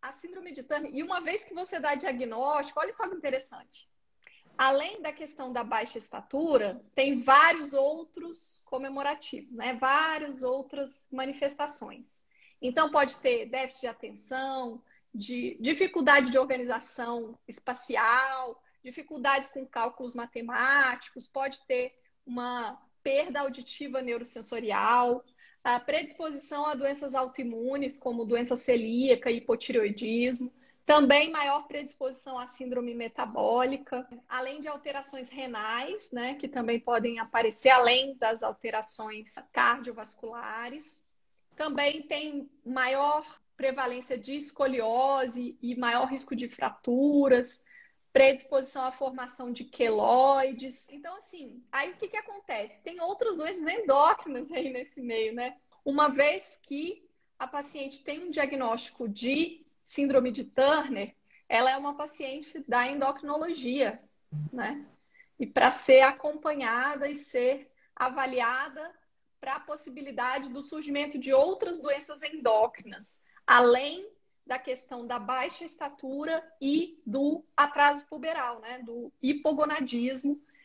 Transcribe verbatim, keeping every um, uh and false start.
a síndrome de Turner, e uma vez que você dá diagnóstico, olha só que interessante. Além da questão da baixa estatura, tem vários outros comemorativos, né? Várias outras manifestações. Então, pode ter déficit de atenção, de dificuldade de organização espacial, dificuldades com cálculos matemáticos, pode ter uma perda auditiva neurosensorial, a predisposição a doenças autoimunes, como doença celíaca e hipotireoidismo, também maior predisposição à síndrome metabólica, além de alterações renais, né, que também podem aparecer, além das alterações cardiovasculares. Também tem maior prevalência de escoliose e maior risco de fraturas, predisposição à formação de queloides. Então, assim, aí o que, que acontece? Tem outras doenças endócrinas aí nesse meio, né? Uma vez que a paciente tem um diagnóstico de síndrome de Turner, ela é uma paciente da endocrinologia, né? E para ser acompanhada e ser avaliada para a possibilidade do surgimento de outras doenças endócrinas, além da questão da baixa estatura e do atraso puberal, né? Do hipogonadismo,